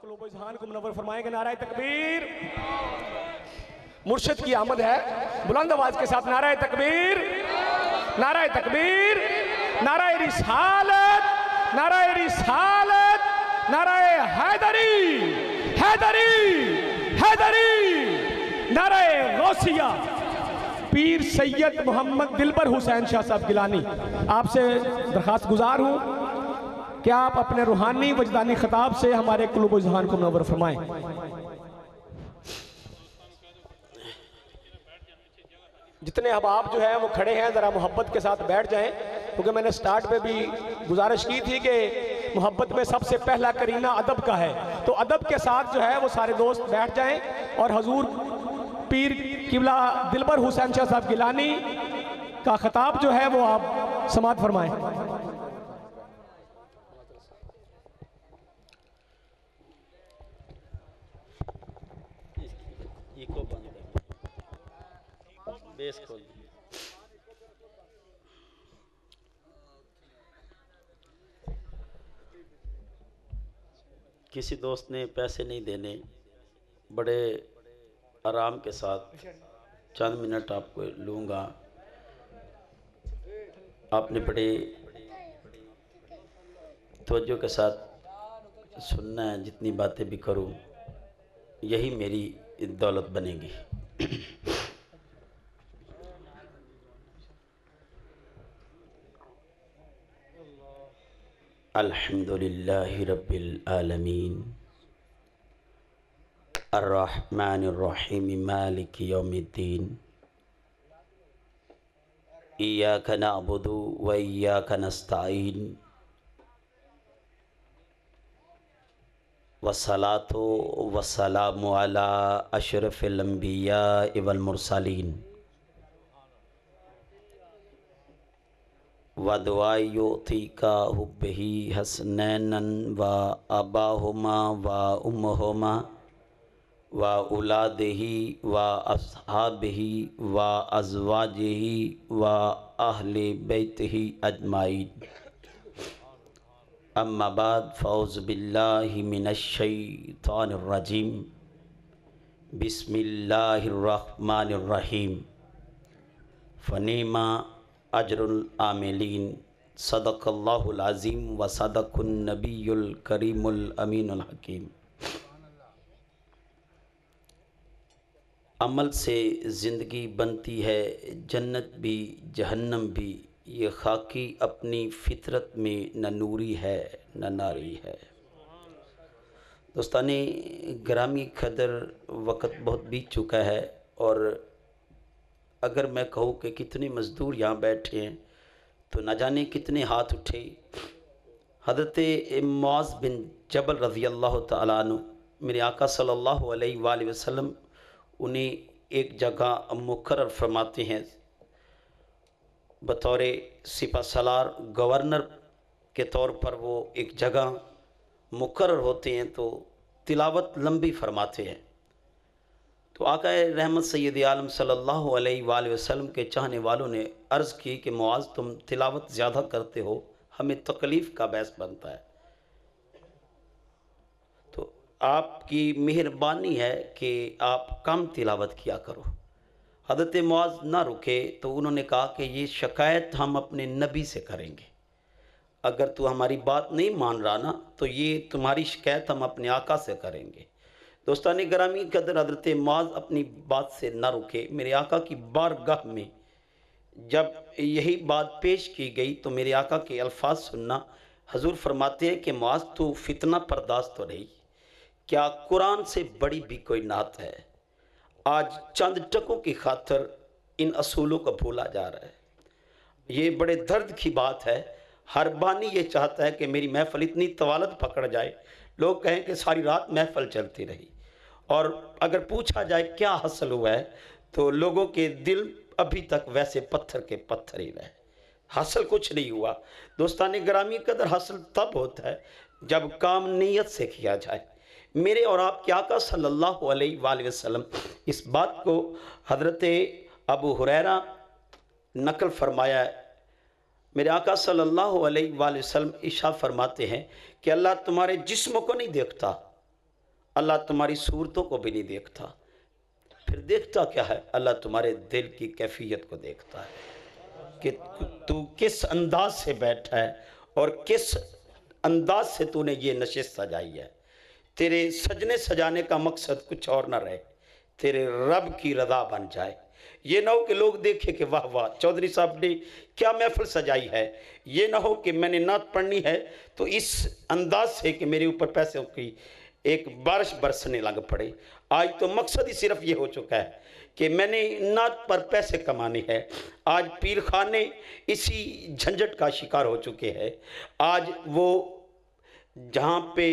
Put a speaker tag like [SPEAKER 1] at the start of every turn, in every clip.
[SPEAKER 1] قلوب و اذہان کو منور فرمائیں گے. نعرہ تکبیر. مرشد کی آمد ہے, بلند آواز کے ساتھ نعرہ تکبیر, نعرہ تکبیر, نعرہ رسالت, نعرہ رسالت, نعرہ حیدری, حیدری, حیدری, نعرہ غوثیہ. پیر سید محمد دلبر حسین شاہ صاحب گیلانی, آپ سے درخواست گزار ہوں کہ آپ اپنے روحانی وجدانی خطاب سے ہمارے قلوب و اذہان کو منور فرمائیں. جتنے احباب جو ہیں وہ کھڑے ہیں ذرا محبت کے ساتھ بیٹھ جائیں, کیونکہ میں نے سٹارٹ پہ بھی گزارش کی تھی کہ محبت میں سب سے پہلا کرینہ ادب کا ہے, تو ادب کے ساتھ جو ہے وہ سارے دوست بیٹھ جائیں اور حضور پیر قبلہ دلبر حسین شاہ صاحب گیلانی کا خطاب جو ہے وہ آپ سماعت فرمائیں.
[SPEAKER 2] کسی دوست نے پیسے نہیں دینے, بڑے آرام کے ساتھ چند منٹ آپ کو لوں گا. آپ نے بڑے توجہ کے ساتھ سننا ہے, جتنی باتیں بھی کروں یہی میری دولت بنے گی. الحمدللہ رب العالمین الرحمن الرحیم مالک یوم الدین ایاک نعبد و ایاک نستعین والصلاة والسلام علی اشرف الانبیاء والمرسلین ودعائی یعطیکا حبہی حسنینا و اباہما و امہما و اولادہی و اصحابہی و ازواجہی و اہل بیتہی اجمعین. اما بعد فاعوذ باللہ من الشیطان الرجیم. بسم اللہ الرحمن الرحیم. فنعم اجر العاملین. صدق اللہ العظیم و صدق النبی الکریم الامین الحکیم. عمل سے زندگی بنتی ہے, جنت بھی جہنم بھی, یہ خاکی اپنی فطرت میں نہ نوری ہے نہ ناری ہے. دوستان گرامی قدر, وقت بہت بیت چکا ہے, اور اگر میں کہوں کہ کتنے مزدور یہاں بیٹھے ہیں تو نہ جانے کتنے ہاتھ اٹھے. حضرت معاذ بن جبل رضی اللہ تعالیٰ عنہ, میرے آقا صلی اللہ علیہ وآلہ وسلم انہیں ایک جگہ مقرر فرماتے ہیں بطور سپہ سالار گورنر کے طور پر. وہ ایک جگہ مقرر ہوتے ہیں تو تلاوت لمبی فرماتے ہیں. تو آقا رحمت سید عالم صلی اللہ علیہ وآلہ وسلم کے چاہنے والوں نے عرض کی کہ معاذ تم تلاوت زیادہ کرتے ہو, ہمیں تکلیف کا باعث بنتا ہے, تو آپ کی مہربانی ہے کہ آپ کم تلاوت کیا کرو. حضرت معاذ نہ رکے تو انہوں نے کہا کہ یہ شکایت ہم اپنے نبی سے کریں گے, اگر تو ہماری بات نہیں مان رہا نا تو یہ تمہاری شکایت ہم اپنے آقا سے کریں گے. دوستان گرامی قدر, حضرت معاذ اپنی بات سے نہ رکے. میرے آقا کی بارگاہ میں جب یہی بات پیش کی گئی تو میرے آقا کے الفاظ سننا. حضور فرماتے ہیں کہ معاذ تو فتنہ پرداز تو رہی, کیا قرآن سے بڑی بھی کوئی نعت ہے؟ آج چند ٹکوں کی خاطر ان اصولوں کو بھولا جا رہا ہے. یہ بڑے درد کی بات ہے. ہر بانی یہ چاہتا ہے کہ میری محفل اتنی طوالت پکڑ جائے, لوگ کہیں کہ ساری رات محفل چلتی رہی, اور اگر پوچھا جائے کیا حاصل ہوا ہے تو لوگوں کے دل ابھی تک ویسے پتھر کے پتھر ہی رہے, حاصل کچھ نہیں ہوا. دوستان گرامی قدر, حاصل تب ہوتا ہے جب کام نیت سے کیا جائے. میرے اور آپ کے آقا صلی اللہ علیہ وآلہ وسلم اس بات کو حضرت ابو ہریرہ نقل فرمایا ہے. میرے آقا صلی اللہ علیہ وآلہ وسلم ارشاد فرماتے ہیں کہ اللہ تمہارے جسم کو نہیں دیکھتا, اللہ तुम्हारी सूरतों को भी नहीं देखता, फिर देखता क्या है? अल्लाह तुम्हारे दिल की कैफियत को देखता है कि तू किस अंदाज से बैठा है और किस अंदाज से तूने ये नशिस्त सजाई है। तेरे सजने सजाने का मकसद कुछ और ना रहे, तेरे रब की रज़ा बन जाए। ये ना हो कि लोग देखें कि वाह वाह चौधरी साहब ने क्या महफिल सजाई है। ये ना हो कि मैंने नात पढ़नी है तो इस अंदाज से कि मेरे ऊपर पैसों की एक बारिश बरसने लग पड़े। आज तो मकसद ही सिर्फ ये हो चुका है कि मैंने नात पर पैसे कमाने हैं। आज पीर खाने इसी झंझट का शिकार हो चुके हैं। आज वो जहाँ पे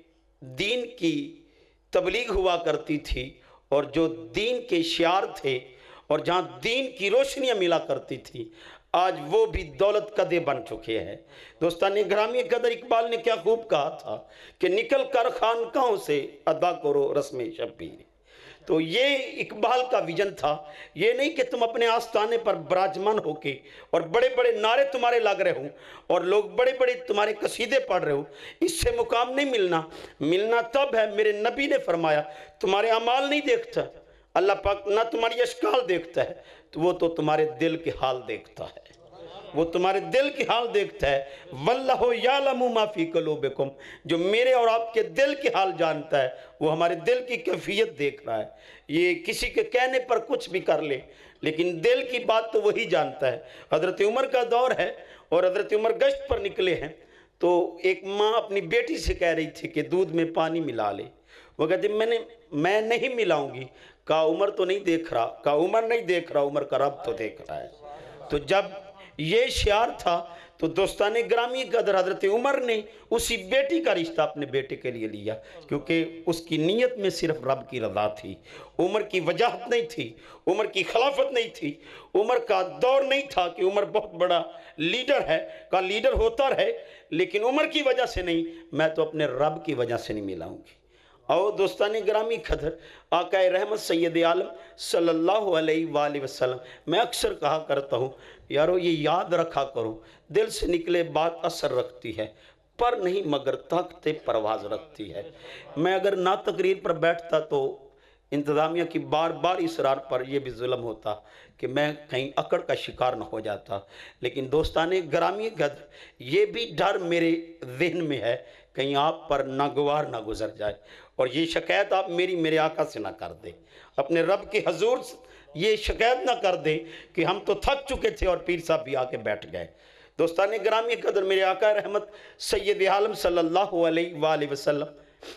[SPEAKER 2] दीन की तबलीग हुआ करती थी और जो दीन के शियार थे और जहाँ दीन की रोशनियाँ मिला करती थी, आज वो भी दौलत कदे बन चुके हैं। दोस्तान ग्रामी कदर इकबाल ने क्या खूब कहा था कि निकल कर खानकाहों से अदा करो रस्म शब्बीर। तो ये इकबाल का विजन था। ये नहीं कि तुम अपने आस्थाने पर विराजमान होके और बड़े बड़े नारे तुम्हारे लग रहे हो और लोग बड़े बड़े तुम्हारे कसीदे पढ़ रहे हो, इससे मुकाम नहीं मिलना। मिलना तब है, मेरे नबी ने फरमाया, तुम्हारे अमाल नहीं देखता अल्लाह पाक, ना तुम्हारी अशकाल देखता है, तो वो तो तुम्हारे दिल के हाल देखता है। वो तुम्हारे दिल की हाल देखता है। वल्लाहु यालमु मा फी कुलूबिकुम, जो मेरे और आपके दिल के हाल जानता है, वो हमारे दिल की कैफियत देख रहा है। ये किसी के कहने पर कुछ भी कर ले, लेकिन दिल की बात तो वही जानता है। हज़रत उमर का दौर है और हज़रत उमर गश्त पर निकले हैं, तो एक माँ अपनी बेटी से कह रही थी कि दूध में पानी मिला ले। वो कहती मैं नहीं मिलाऊंगी। कहा उमर तो नहीं देख रहा, कहा उमर नहीं देख रहा, उमर का रब तो देख रहा है। तो जब ये शियार था तो दोस्ताने ग्रामी कदर हज़रत उमर ने उसी बेटी का रिश्ता अपने बेटे के लिए लिया, क्योंकि उसकी नीयत में सिर्फ रब की रज़ा थी। उमर की वजाहत नहीं थी, उमर की खिलाफत नहीं थी, उमर का दौर नहीं था कि उमर बहुत बड़ा लीडर है, का लीडर होता रहे, लेकिन उमर की वजह से नहीं, मैं तो अपने रब की वजह से नहीं मिलाऊंगी। और दोस्तानी ग्रामी खदर आकाए रहमत सैयद आलम सल्लल्लाहु अलैहि वसल्लम, मैं अक्सर कहा करता हूँ यारो ये याद रखा करो, दिल से निकले बात असर रखती है, पर नहीं मगर ताकते परवाज रखती है। मैं अगर ना तकरीर पर बैठता तो इंतज़ामिया की बार बार इसरार पर यह भी जुल्म होता कि मैं कहीं अकड़ का शिकार न हो जाता। लेकिन दोस्ताने ग्रामी कदर ये भी डर मेरे जहन में है कहीं आप पर नागवार ना गुजर जाए और ये शिकायत आप मेरे आका से ना कर दे, अपने रब के हजूर ये शिकायत ना कर दे कि हम तो थक चुके थे और पीर साहब भी आके बैठ गए। दोस्तान ग्रामी कदर मेरे आका रहमत सैयद आलम सल्लल्लाहु अलैहि वसल्लम,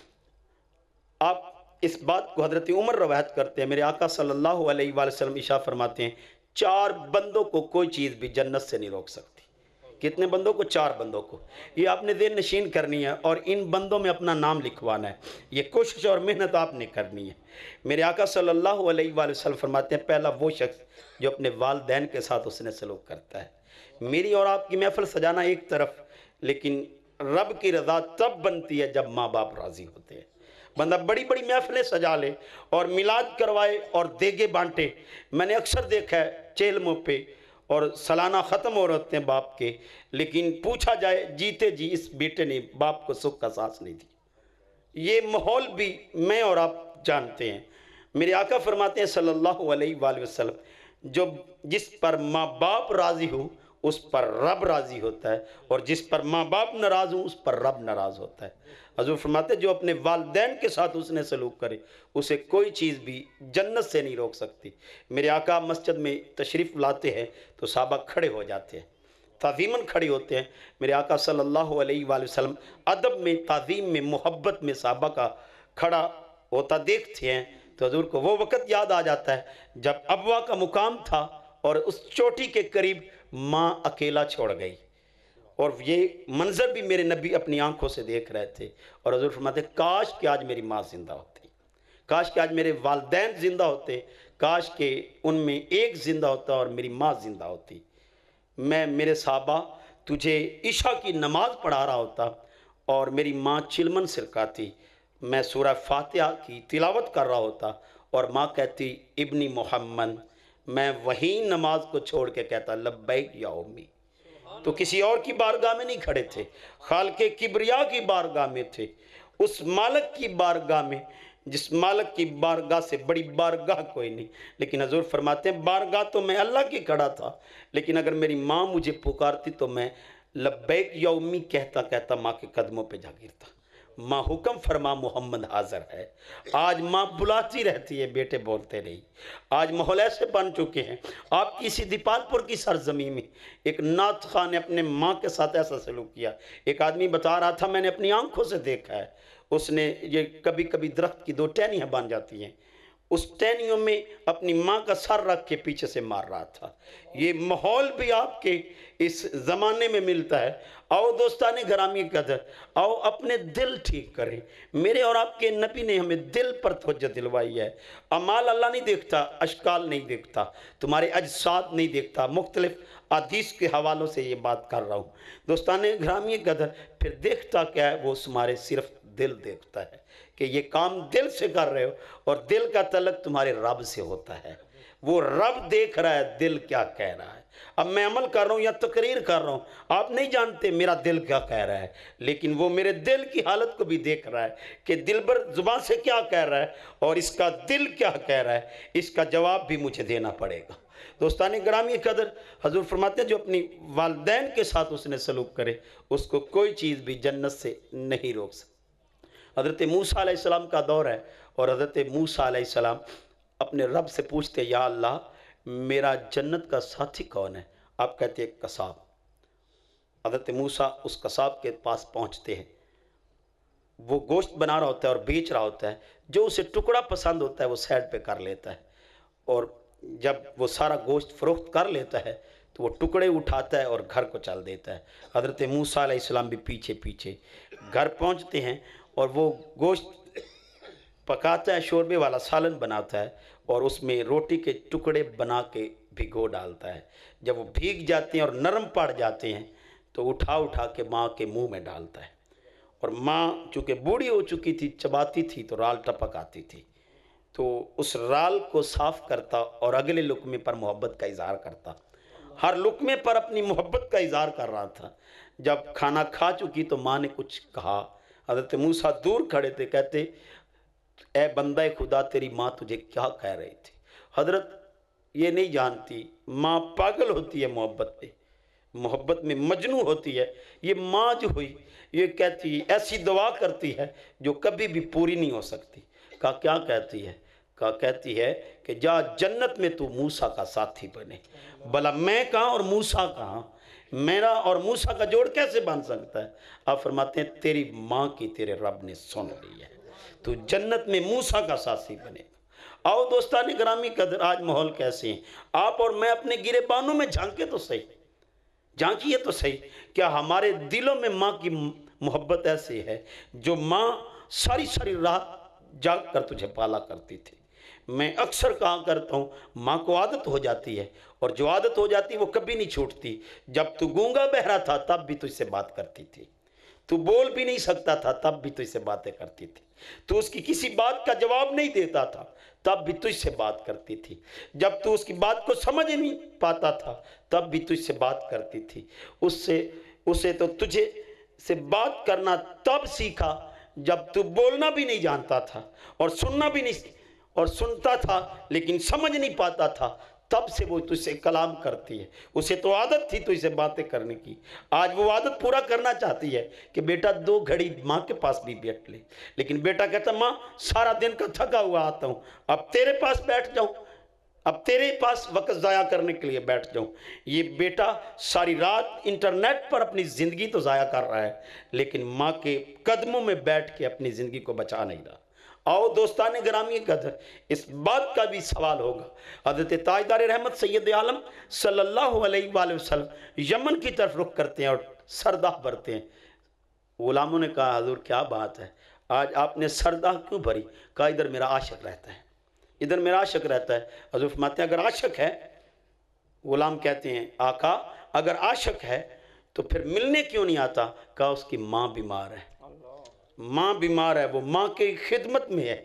[SPEAKER 2] आप इस बात को हज़रत उमर रवायत करते हैं, मेरे आका सल्लल्लाहु अलैहि वसल्लम इशा फरमाते हैं, 4 बंदों को कोई चीज़ भी जन्नत से नहीं रोक सकती। कितने बंदों को? 4 बंदों को। ये आपने देन नशीन करनी है और इन बंदों में अपना नाम लिखवाना है। ये कोशिश और मेहनत आपने करनी है। मेरे आका सल्लल्लाहु अलैहि वसल्लम फरमाते हैं, पहला वो शख्स जो अपने वालिदैन के साथ उसने सलूक करता है। मेरी और आपकी महफिल सजाना एक तरफ, लेकिन रब की रज़ा तब बनती है जब माँ बाप राज़ी होते हैं। बंदा बड़ी बड़ी महफिलें सजा ले और मिलाद करवाए और देगे बांटे। मैंने अक्सर देखा है चेलमों पे और सालाना ख़त्म हो रहे हैं बाप के, लेकिन पूछा जाए जीते जी इस बेटे ने बाप को सुख का सांस नहीं दी। ये माहौल भी मैं और आप जानते हैं। मेरे आका फरमाते हैं सल्लल्लाहु अलैहि वसल्लम, जो जिस पर माँ बाप राज़ी हो उस पर रब राज़ी होता है और जिस पर माँ बाप नाराज़ हो उस पर रब नाराज़ होता है। हज़ूर फरमाते जो अपने वालिदैन के साथ उसने सलूक करे उसे कोई चीज़ भी जन्नत से नहीं रोक सकती। मेरे आका मस्जिद में तशरीफ़ लाते हैं तो सहाबा खड़े हो जाते हैं, ताज़ीमन खड़े होते हैं। मेरे आका सल्लल्लाहु अलैहि वसल्लम अदब में, ताज़ीम में, मोहब्बत में सहाबा का खड़ा होता देखते हैं तो हज़ूर को वो वक़्त याद आ जाता है जब अबवा का मुकाम था और उस चोटी के करीब माँ अकेला छोड़ गई। और ये मंजर भी मेरे नबी अपनी आंखों से देख रहे थे और हज़ूर फरमाते काश कि आज मेरी माँ ज़िंदा होती, काश कि आज मेरे वालिदैन ज़िंदा होते, काश के उनमें एक ज़िंदा होता और मेरी माँ ज़िंदा होती। मैं मेरे साहबा तुझे इशा की नमाज़ पढ़ा रहा होता और मेरी माँ चिलमन सिरकाती, मैं सूरह फातिहा की तिलावत कर रहा होता और माँ कहती इब्नी मोहम्मद, मैं वही नमाज को छोड़ के कहता लब्बैक या उम्मी। तो किसी और की बारगाह में नहीं खड़े थे, खाल के किबरिया की बारगाह में थे उस मालिक की बारगाह में, जिस मालिक की बारगाह से बड़ी बारगाह कोई नहीं। लेकिन हजूर फरमाते हैं बारगाह तो मैं अल्लाह की खड़ा था, लेकिन अगर मेरी माँ मुझे पुकारती तो मैं लब्बैक या उम्मी कहता कहता माँ के कदमों पे जा गिरता। माँ हुक्म फरमा मोहम्मद हाजिर है। आज माँ बुलाती रहती है, बेटे बोलते नहीं। आज माहौल ऐसे बन चुके हैं। आपकी इसी दीपालपुर की सरजमी में एक नात खां ने अपने माँ के साथ ऐसा सलूक किया। एक आदमी बता रहा था, मैंने अपनी आंखों से देखा है, उसने ये कभी कभी दरख्त की 2 टहनियाँ बन जाती हैं, उस टहनियों में अपनी माँ का सर रख के पीछे से मार रहा था। ये माहौल भी आपके इस ज़माने में मिलता है। आओ दोस्ताने ग्रामी कदर, आओ अपने दिल ठीक करें। मेरे और आपके नबी ने हमें दिल पर तवज्जो दिलवाई है। अमाल अल्लाह नहीं देखता, अशकाल नहीं देखता, तुम्हारे अजसाद नहीं देखता। मुख्तलिफ हदीस के हवालों से ये बात कर रहा हूँ। दोस्ताने ग्रामी कदर, फिर देखता क्या है? वो तुम्हारे सिर्फ दिल देखता है कि ये काम दिल से कर रहे हो, और दिल का तल्लुक तुम्हारे रब से होता है। वो रब देख रहा है दिल क्या कह रहा है। अब मैं अमल कर रहा हूँ या तकरीर कर रहा हूँ, आप नहीं जानते मेरा दिल क्या कह रहा है, लेकिन वो मेरे दिल की हालत को भी देख रहा है कि दिल भर जुबान से क्या कह रहा है और इसका दिल क्या कह रहा है, इसका जवाब भी मुझे देना पड़ेगा। दोस्तानी ग्रामी कदर, हजूर फरमाते हैं जो अपनी वालिदैन के साथ उसने सलूक करे, उसको कोई चीज़ भी जन्नत से नहीं रोक सकती। हज़रत मूसा अलैहिस्सलाम का दौर है, और हज़रत मूसा अलैहिस्सलाम अपने रब से पूछते, या अल्लाह मेरा जन्नत का साथी कौन है? आप कहते हैं कसाब। हज़रत मूसा उस कसाब के पास पहुंचते हैं। वो गोश्त बना रहा होता है और बेच रहा होता है। जो उसे टुकड़ा पसंद होता है वो साइड पे कर लेता है, और जब वो सारा गोश्त फरोख्त कर लेता है तो वो टुकड़े उठाता है और घर को चल देता है। हज़रत मूसा अलैहिस्सलाम भी पीछे पीछे घर पहुंचते हैं, और वो गोश्त पकाता है, शोरबे वाला सालन बनाता है, और उसमें रोटी के टुकड़े बना के भिगो डालता है। जब वो भीग जाते हैं और नरम पड़ जाते हैं तो उठा उठा के माँ के मुंह में डालता है। और माँ चूँकि बूढ़ी हो चुकी थी, चबाती थी तो राल टपक आती थी, तो उस राल को साफ़ करता और अगले लुकमे पर मोहब्बत का इज़हार करता। हर लुकमे पर अपनी मोहब्बत का इज़हार कर रहा था। जब खाना खा चुकी तो माँ ने कुछ कहा। हज़रत मूसा दूर खड़े थे, कहते ए बंदा खुदा तेरी माँ तुझे क्या कह रही थी? हज़रत ये नहीं जानती, माँ पागल होती है मोहब्बत में मजनू होती है। ये माँ जो हुई ये कहती, ऐसी दुआ करती है जो कभी भी पूरी नहीं हो सकती। क्या कहती है? कहती है कि जा जन्नत में तू मूसा का साथी बने। भला मैं कहाँ और मूसा कहाँ? मेरा और मूसा का जोड़ कैसे बन सकता है? आप फरमाते हैं तेरी माँ की तेरे रब ने सुन ली है, तू जन्नत में मूसा का साथी बनेगा। आओ दोस्तानी ग्रामी कदर, आज माहौल कैसे हैं? आप और मैं अपने गिरेबानों में झांके तो सही, झांकिए तो सही। क्या हमारे दिलों में माँ की मोहब्बत ऐसी है जो माँ सारी सारी रात जाग कर तुझे पाला करती थी? मैं अक्सर कहा करता हूँ, माँ को आदत हो जाती है, और जो आदत हो जाती है वो कभी नहीं छूटती। जब तू गूंगा बहरा था तब भी तुझसे बात करती थी, तू बोल भी नहीं सकता था तब भी तुझसे बातें करती थी, तू उसकी किसी बात का जवाब नहीं देता था तब भी तुझसे बात करती थी, जब तू उसकी बात को समझ नहीं पाता था तब भी तुझसे बात करती थी। उसे तो तुझे से बात करना तब सीखा जब तू बोलना भी नहीं जानता था और सुनना भी नहीं, और सुनता था लेकिन समझ नहीं पाता था, तब से वो तुझसे कलाम करती है। उसे तो आदत थी तुझसे बातें करने की, आज वो आदत पूरा करना चाहती है कि बेटा 2 घड़ी माँ के पास भी बैठ ले। लेकिन बेटा कहता, माँ सारा दिन का थका हुआ आता हूँ, अब तेरे पास बैठ जाऊँ, अब तेरे पास वक्त ज़ाया करने के लिए बैठ जाऊँ। ये बेटा सारी रात इंटरनेट पर अपनी ज़िंदगी तो ज़ाया कर रहा है, लेकिन माँ के कदमों में बैठ के अपनी ज़िंदगी को बचा नहीं रहा। आओ दोस्तान ग्रामी कदर, इस बात का भी सवाल होगा। हज़रत ताजदार रहमत सैयद आलम सल्लल्लाहु अलैहि वसल्लम यमन की तरफ रुख करते हैं और सरदाह भरते हैं। गुलामों ने कहा, हजूर क्या बात है, आज आपने सरदाह क्यों भरी? कहा, इधर मेरा आशिक रहता है, इधर मेरा आशिक रहता है। हजूर फरमाते हैं, अगर आशिक है, गुलाम कहते हैं, आका अगर आशिक है तो फिर मिलने क्यों नहीं आता? कहा, उसकी माँ बीमार है, माँ बीमार है, वो माँ की खिदमत में है,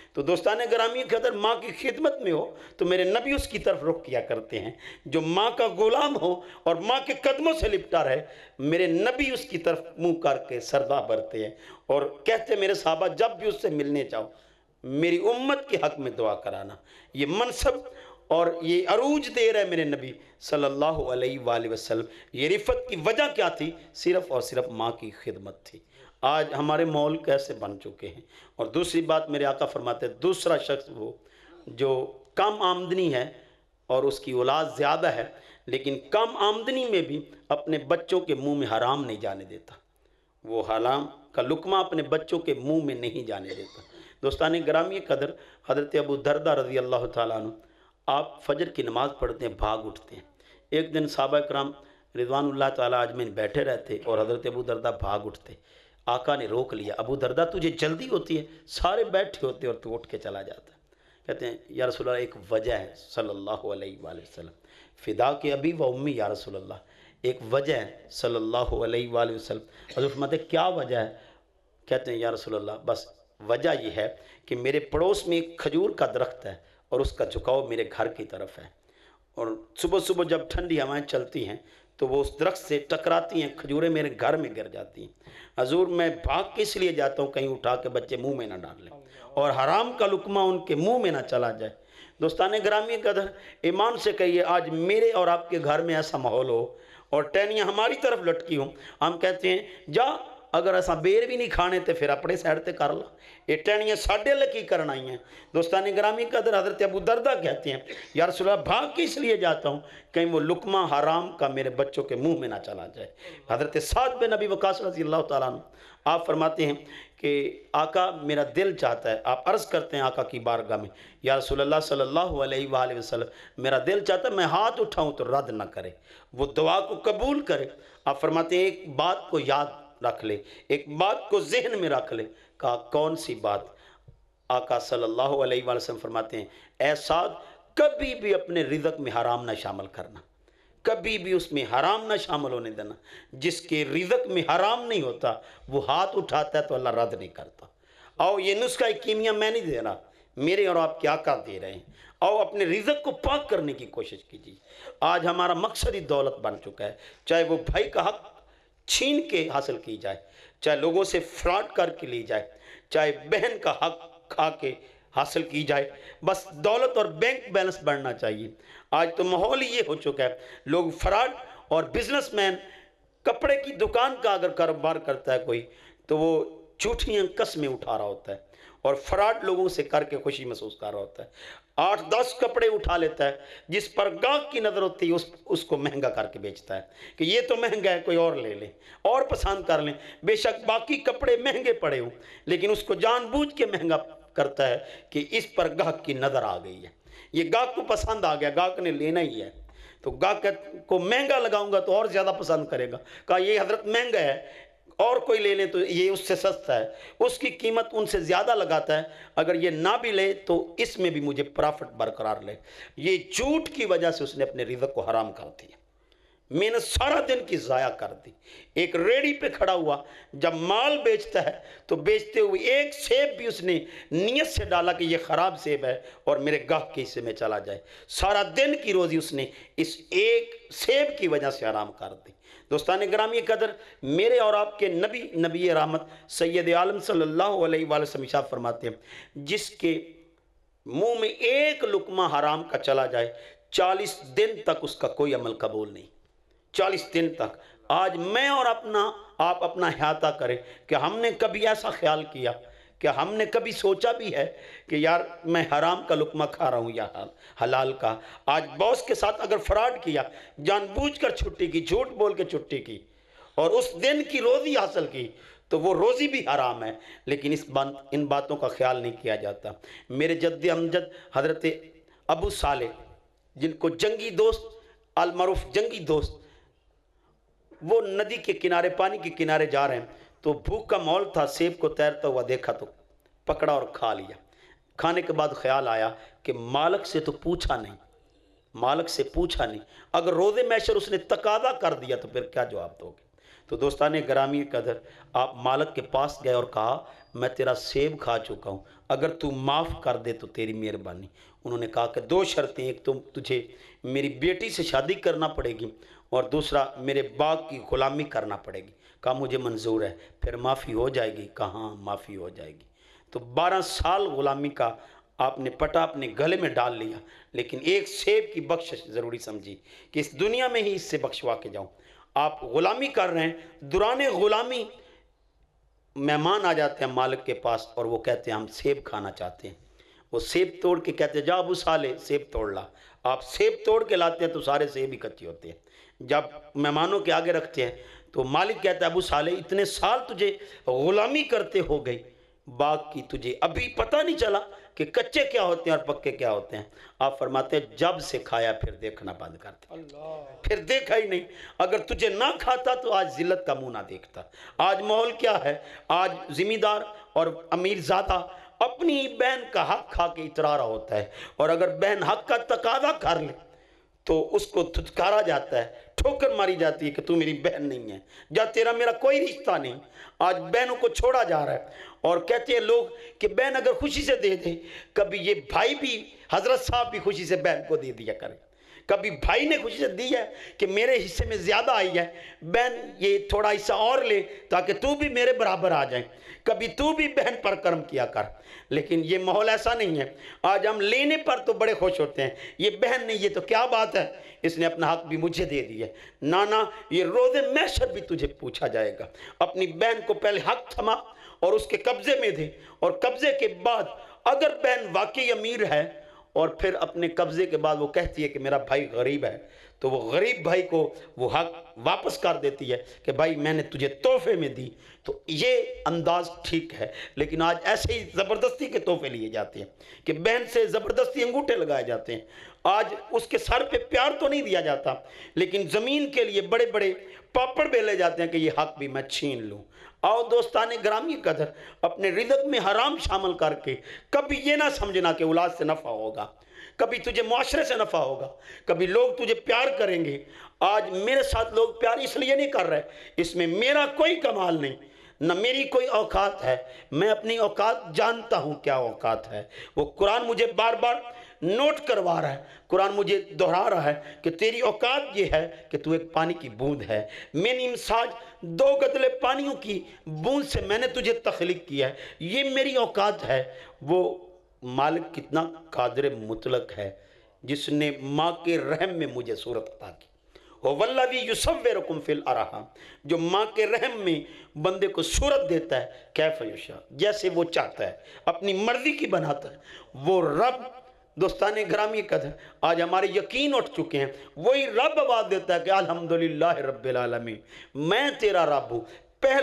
[SPEAKER 2] تو دوستان گرامی کے اگر ماں کی خدمت میں ہو تو میرے نبی اس کی طرف رخ کیا کرتے ہیں. جو ماں کا غلام ہو اور ماں کے قدموں سے لپٹا رہے, میرے نبی اس کی طرف منہ کر کے سردہ بھرتے ہیں اور کہتے ہیں میرے صحابہ جب بھی اس سے ملنے جاؤ میری امت کے حق میں دعا کرانا. یہ منصب اور یہ عروج دے رہے میرے نبی صلی اللہ علیہ وآلہ وسلم. یہ رفت کی وجہ کیا تھی؟ صرف اور صرف ماں کی خدمت تھی. آج ہمارے ماحول کیسے بن چکے ہیں. اور دوسری بات میرے آقا فرماتے ہیں دوسرا شخص وہ جو کم آمدنی ہے اور اس کی اولاد زیادہ ہے لیکن کم آمدنی میں بھی اپنے بچوں کے منہ میں حرام نہیں جانے دیتا. وہ حرام کا لقمہ اپنے بچوں کے منہ میں نہیں جانے دیتا. دوستان گرامی قدر, حضرت ابو دردہ رضی اللہ تعالیٰ عنہ آپ فجر کی نماز پڑھتے ہیں, بھاگ اٹھتے ہیں. ایک دن صحابہ کرام رضوان اللہ تعالیٰ اجمعین بیٹھے رہتے اور حضرت ابو دردہ بھاگ اٹھتے. آقا نے روک لیا, ابو دردہ تجھے جلدی ہوتی ہے, سارے بیٹھے ہوتے اور تو اٹھ کے چلا جاتا. کہتے ہیں یا رسول اللہ ایک وجہ ہے صلی اللہ علیہ وآلہ وسلم, فدا کے ابی و امی یا رسول اللہ, ایک وجہ ہے صلی اللہ علیہ وآلہ وسلم. حضرت فرماتے ہیں کیا وجہ ہے؟ کہتے ہیں یا رسول اللہ بس وجہ یہ ہے کہ میرے پڑوس میں ایک کھجور کا درخت ہے اور اس کا جھکاؤ میرے گھر کی طرف ہے, اور صبح صبح جب ٹھنڈی ہوائیں چلتی ہیں تو وہ اس درخت سے ٹکراتی ہیں, کھجوریں میرے گھر میں گر جاتی ہیں. حضور میں بھاگ کے اس لیے جاتا ہوں کہیں اٹھا کے بچے منہ میں نہ ڈال لیں اور حرام کا لقمہ ان کے منہ میں نہ چلا جائے. دوستان گرامی قدر, ایمان سے کہیے آج میرے اور آپ کے گھر میں ایسا ماحول ہو اور ٹہنیاں ہماری طرف لٹکی ہوں, ہم کہتے ہیں جا اگر ایسا بیر بھی نہیں کھانے تے پھر اپنے سائڈ تے کر لا, یہ ٹہنیاں ساڑھے لکی کرنا ہی ہیں. دوستان گرامی قدر حضرت ابو دردہ کہتے ہیں یا رسول اللہ بھاگ کے اس لیے جاتا ہوں کہیں وہ لقمہ حرام کا میرے بچوں کے منہ میں نہ چلا جائے. حضرت سعد بن ابی وقاص رضی اللہ تعالیٰ عنہ آپ فرماتے ہیں کہ آقا میرا دل چاہتا ہے, آپ عرض کرتے ہیں آقا کی بارگاہ میں یا رسول اللہ صلی اللہ علیہ وآلہ وسلم میرا دل چاہتا ہے میں ہاتھ اٹھاؤں تو رد نہ کرے, وہ دعا کو قبول کرے. آپ فرماتے ہیں ایک بات کو یاد رکھ لے, ایک بات کو ذہن میں رکھ لے. کہا کون سی بات؟ آقا صلی اللہ علیہ وآلہ وسلم فرماتے ہیں اے سعد کبھی بھی اپنے رزق میں حرام نہ شامل کرنا, کبھی بھی اس میں حرام نہ شامل ہونے دینا. جس کے رزق میں حرام نہیں ہوتا وہ ہاتھ اٹھاتا ہے تو اللہ رد نہیں کرتا. آؤ یہ نسخہ کیمیا میں نہیں دے رہا, میرے اور آپ کے آقا دے رہے ہیں. آؤ اپنے رزق کو پاک کرنے کی کوشش کیجیے. آج ہمارا مقصد ہی دولت بن چکا ہے, چاہے وہ بھائی کا حق چھین کے حاصل کی جائے, چاہے لوگوں سے فراڈ کر کے لی جائے, چاہے بہن کا حق کھا کے حاصل کی جائے, بس دولت اور بینک بیلنس بڑھنا چاہیے. آج تو ماحول یہ ہو چکا ہے, لوگ فراڈ اور بزنس مین کپڑے کی دکان کا اگر کاروبار کرتا ہے کوئی تو وہ جھوٹیاں قسمیں اٹھا رہا ہوتا ہے اور فراڈ لوگوں سے کر کے خوشی محسوس کر رہا ہوتا ہے. 8-10 کپڑے اٹھا لیتا ہے, جس پر گاہک کی نظر ہوتی ہے اس کو مہنگا کر کے بیچتا ہے کہ یہ تو مہنگا ہے کوئی اور لے لیں اور پسند کر لیں. بے شک باقی کپڑے مہنگے پڑے ہوں لیکن اس کو جان بوجھ کے مہنگا کرتا ہے کہ اس پر گاہک کی نظر آ گئی ہے, یہ گاہک کو پسند آ گیا, گاہک نے لینا ہی ہے تو گاہک کو مہنگا لگاؤں گا تو اور زیادہ پسند کرے گا. کہا یہ حضرت مہنگا ہے اور کوئی لے لیں تو یہ اس سے سستا ہے, اس کی قیمت ان سے زیادہ لگاتا ہے, اگر یہ نہ بھی لے تو اس میں بھی مجھے پرافٹ برقرار لے. یہ جھوٹ کی وجہ سے اس نے اپنے رزق کو حرام کر دیا, محنت سارا دن کی ضائع کر دی. ایک ریڑھی پہ کھڑا ہوا جب مال بیچتا ہے تو بیچتے ہوئے ایک سیب بھی اس نے نیت سے ڈالا کہ یہ خراب سیب ہے اور میرے گاہک کے حصے میں چلا جائے. سارا دن کی روزی اس نے اس ایک سیب کی وجہ سے حرام کر دی. دوستان گرامی قدر, میرے اور آپ کے نبی رحمت سید عالم صلی اللہ علیہ وآلہ وسلم ارشاد فرماتے ہیں جس کے منہ میں ایک لقمہ حرام کا چلا جائے 40 دن تک اس کا کوئی عمل قبول نہیں. 40 دن تک. آج میں اور آپ اپنا احاطہ کریں کہ ہم نے کبھی ایسا خیال کیا کہ ہم نے کبھی سوچا بھی ہے کہ یار میں حرام کا لقمہ کھا رہا ہوں یا حلال کا. آج باس کے ساتھ اگر فراڈ کیا, جان بوجھ کر چھٹی کی, جھوٹ بول کے چھٹی کی اور اس دن کی روزی حاصل کی تو وہ روزی بھی حرام ہے, لیکن ان باتوں کا خیال نہیں کیا جاتا. میرے جد امجد حضرت ابو صالح جن کو جنگی دوست المعروف جنگی دوست, وہ ندی کے کنارے پانی کے کنارے جا رہے ہیں تو بھوک کا ماحول تھا, سیب کو تیرتا ہوا دیکھا تو پکڑا اور کھا لیا. کھانے کے بعد خیال آیا کہ مالک سے تو پوچھا نہیں, مالک سے پوچھا نہیں, اگر روز محشر اس نے تقاضا کر دیا تو پھر کیا جواب دو گے. تو دوستان گرامی قدر آپ مالک کے پاس گئے اور کہا میں تیرا سیب کھا چکا ہوں، اگر تو معاف کر دے تو تیری مہربانی۔ انہوں نے کہا کہ دو شرطیں، ایک تو تجھے میری بیٹی سے شادی کرنا پڑے گی اور دوسرا میرے باغ کی غلامی کرنا پڑے گی۔ کہا مجھے منظور ہے، پھر معافی ہو جائے گی؟ کہاں معافی ہو جائے گی۔ تو 12 سال غلامی کا آپ نے پٹا اپنے گلے میں ڈال لیا، لیکن ایک سیب کی بخشش ضروری سمجھی کہ اس دنیا میں ہی اس سے بخشوا کے جاؤں۔ آپ غلامی کر رہے ہیں، دوران غلامی مہمان آ جاتے ہیں مالک کے پاس اور وہ کہتے ہیں ہم سیب کھانا چاہتے ہیں۔ وہ سیب توڑ کے کہتے ہیں جا ابو صالح سیب توڑ لا۔ آپ سیب توڑ کے لاتے ہیں تو سارے سیب اکٹھے ہوتے ہیں۔ جب مہمانوں کے آگے رکھتے ہیں تو مالک کہتا ہے ابو صالح اتنے سال تجھے غلامی کرتے ہو گئی باغ کی، تجھے ابھی پتہ نہیں چلا کہ کچے کیا ہوتے ہیں اور پکے کیا ہوتے ہیں؟ آپ فرماتے ہیں جب سے کھایا پھر دیکھنا بند کر دیا، پھر دیکھا ہی نہیں۔ اگر تجھے نہ کھاتا تو آج ذلت کا منہ نہ دیکھتا۔ آج ماحول کیا ہے؟ آج زمیندار اور امیر زادہ اپنی بہن کا حق کھا کے اترا رہا ہوتا ہے، اور اگر بہن حق کا تقاضا کر لے تو اس کو دھتکارا جاتا ہے، ٹھوکر ماری جاتی ہے کہ تو میری بہن نہیں ہے، جا تیرا میرا کوئی رشتہ نہیں۔ آج بہنوں کو چھوڑا جا رہا ہے اور کہتے ہیں لوگ کہ بہن اگر خوشی سے دے دے، کبھی یہ بھائی بھی حضرت صاحب بھی خوشی سے بہن کو دے دیا کرے، کبھی بھائی نے خوشی سے دی ہے کہ میرے حصے میں زیادہ آئی ہے، بہن یہ تھوڑا حصہ اور لے تاکہ تو بھی میرے برابر آ جائیں، کبھی تو بھی بہن پر کرم کیا کر۔ لیکن یہ ماحول ایسا نہیں ہے۔ آج ہم لینے پر تو بڑے خوش ہوتے ہیں، یہ بہن نہیں، یہ تو کیا بات ہے، اس نے اپنا حق بھی مجھے دے دیا ہے۔ نانا یہ روز محشر بھی تجھے پوچھا جائے گا۔ اپنی بہن کو پہلے حق تھما اور اس کے قبضے میں دے، اور قبضے کے بعد اگر بہن واقعی امیر ہے اور پھر اپنے قبضے کے بعد وہ کہتی ہے کہ میرا بھائی غریب ہے، تو وہ غریب بھائی کو وہ حق واپس کر دیتی ہے کہ بھائی میں نے تجھے تحفے میں دی۔ تو یہ انداز ٹھیک ہے، لیکن آج ایسے ہی زبردستی کے تحفے لیے جاتے ہیں کہ بہن سے زبردستی انگوٹھے لگائے جاتے ہیں۔ آج اس کے سر پہ پیار تو نہیں دیا جاتا، لیکن زمین کے لیے بڑے بڑے پاپڑ بیلے جاتے ہیں کہ یہ حق بھی میں چھین لوں۔ آؤ دوستان گرامی قدر، اپنے رزق میں حرام شامل کر کے کبھی یہ نہ سمجھنا کہ اولاد سے نفع ہوگا، کبھی تجھے معاشرے سے نفع ہوگا، کبھی لوگ تجھے پیار کریں گے۔ آج میرے ساتھ لوگ پیار اس لیے نہیں کر رہے، اس میں میرا کوئی کمال نہیں، نہ میری کوئی اوقات ہے، میں اپنی اوقات جانتا ہوں کیا اوقات ہے۔ وہ قرآن مجھے بار بار نوٹ کروا رہا ہے، قرآن مجھے دہرا رہا ہے کہ تیری اوقات یہ ہے کہ تو ایک پانی کی بوند ہے، میں نے امساج 2 گدلے پانیوں کی بوند سے میں نے تجھے تخلیق کیا ہے، یہ میری اوقات ہے۔ وہ مالک کتنا قادر مطلق ہے جس نے ماں کے رحم میں مجھے صورت عطا کی۔ وَالَّذِي يُصَوِّرُكُمْ فِي الْأَرْحَامِ، جو ماں کے رحم میں بندے کو صورت دیتا ہے، کیف یشاء، جیسے وہ چاہتا ہے، اپنی مرضی کی بناتا ہے۔ وہ رب دوستان گرامی قدر، آج ہمارے یقین اٹھ چکے ہیں، وہی رب آواز دیتا ہے کہ الحمدللہ رب العالمین، میں تیرا رب ہوں۔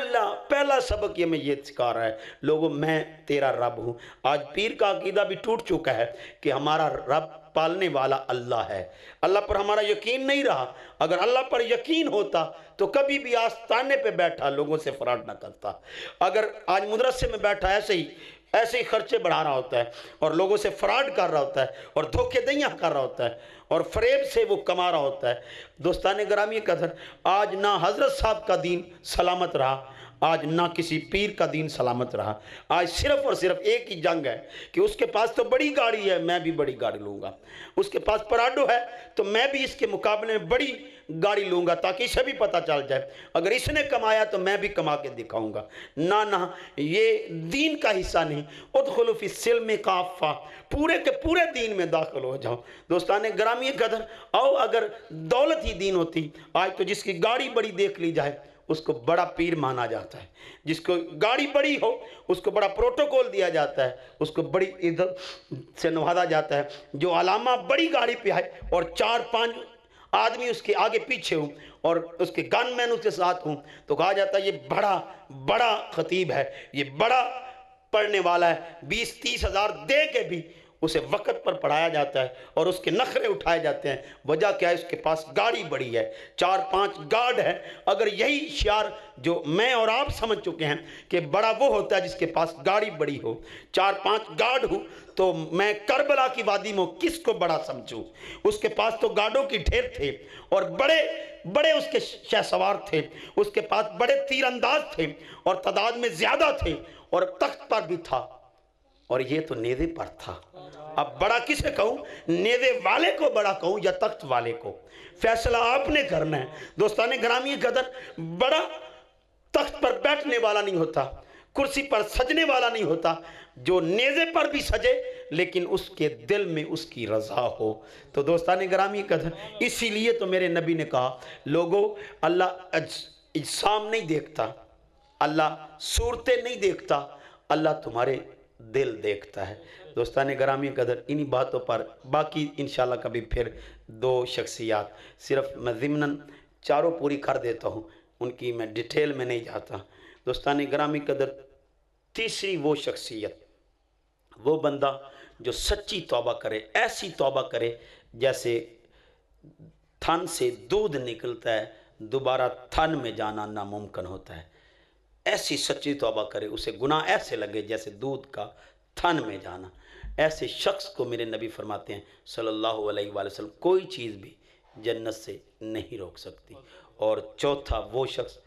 [SPEAKER 2] پہلا سبق یہ میں یہ سکھا رہا ہے لوگوں، میں تیرا رب ہوں۔ آج پیر کا عقیدہ بھی ٹوٹ چکا ہے کہ ہمارا رب پالنے والا اللہ ہے، اللہ پر ہمارا یقین نہیں رہا۔ اگر اللہ پر یقین ہوتا تو کبھی بھی آستانے پہ بیٹھا لوگوں سے فراڈ نہ کرتا۔ اگر آج مدرسے میں بیٹھا ایسے ہی خرچے بڑھا رہا ہوتا ہے اور لوگوں سے فراڈ کر رہا ہوتا ہے اور دھوکے دہیاں کر رہا ہوتا ہے اور فریب سے وہ کما رہا ہوتا ہے، دوستان گرامی قدر، آج نہ حضرت صاحب کا دین سلامت رہا، آج نہ کسی پیر کا دین سلامت رہا۔ آج صرف اور صرف ایک ہی جنگ ہے کہ اس کے پاس تو بڑی گاڑی ہے، میں بھی بڑی گاڑی لوں گا، اس کے پاس پراڈو ہے تو میں بھی اس کے مقابلے میں بڑی گاڑی لوں گا تاکہ اسے بھی پتہ چل جائے، اگر اس نے کمایا تو میں بھی کما کے دکھاؤں گا۔ نہ یہ دین کا حصہ نہیں۔ ادخلوا فی السلم کافہ، پورے کے پورے دین میں داخل ہو جاؤ۔ دوستان گرامی قدر، آؤ اگر دولت ہی دین ہوتی، آج تو جس کی گاڑی بڑی دیکھ لی جائے اس کو بڑا پیر مانا جاتا ہے، جس کو گاڑی بڑی ہو اس کو بڑا پروٹوکول دیا جاتا ہے، اس کو بڑی عزت سے نوازا جاتا ہے۔ جو علامہ بڑی گاڑی پہ آئے اور 4-5 آدمی اس کے آگے پیچھے ہوں اور اس کے گن مین اس کے ساتھ ہوں تو کہا جاتا ہے یہ بڑا خطیب ہے، یہ بڑا پڑھنے والا ہے، 20-30 ہزار دے کے بھی اسے وقت پر پڑھایا جاتا ہے اور اس کے نخرے اٹھائے جاتے ہیں۔ وجہ کیا ہے؟ اس کے پاس گاڑی بڑی ہے، 4-5 گارڈ ہے۔ اگر یہی شعار جو میں اور آپ سمجھ چکے ہیں کہ بڑا وہ ہوتا ہے جس کے پاس گاڑی بڑی ہو، 4-5 گارڈ ہو، تو میں کربلا کی وادی میں کس کو بڑا سمجھوں؟ اس کے پاس تو گارڈوں کی ڈھیر تھے اور بڑے بڑے اس کے شہ سوار تھے، اس کے پاس بڑے تیر انداز تھے اور تعداد میں زیادہ تھے، اور تخت پر بھی تھا، اور یہ تو نیزے پر تھا۔ اب بڑا کسے کہوں؟ نیزے والے کو بڑا کہوں یا تخت والے کو؟ فیصلہ آپ نے کرنا ہے۔ دوستان گرامی قدر، بڑا تخت پر بیٹھنے والا نہیں ہوتا، کرسی پر سجنے والا نہیں ہوتا، جو نیزے پر بھی سجے لیکن اس کے دل میں اس کی رضا ہو۔ تو دوستان گرامی قدر، اسی لیے تو میرے نبی نے کہا، لوگوں، اللہ اجسام نہیں دیکھتا، اللہ صورتیں نہیں دیکھتا، اللہ تمہارے دل دیکھتا ہے۔ دوستان گرامی قدر، انہی باتوں پر باقی انشاءاللہ کبھی پھر 2 شخصیات صرف میں ضمناً چاروں پوری کر دیتا ہوں، ان کی میں ڈیٹیل میں نہیں جاتا۔ دوستان گرامی قدر، تیسری وہ شخصیت، وہ بندہ جو سچی توبہ کرے، ایسی توبہ کرے جیسے تھن سے دودھ نکلتا ہے، دوبارہ تھن میں جانا ناممکن ہوتا ہے۔ ایسی سچی توبہ کرے، اسے گناہ ایسے لگے جیسے دودھ کا تھن میں جانا۔ ایسے شخص کو میرے نبی فرماتے ہیں صلی اللہ علیہ وآلہ وسلم، کوئی چیز بھی جنت سے نہیں روک سکتی۔ اور چوتھا وہ شخص،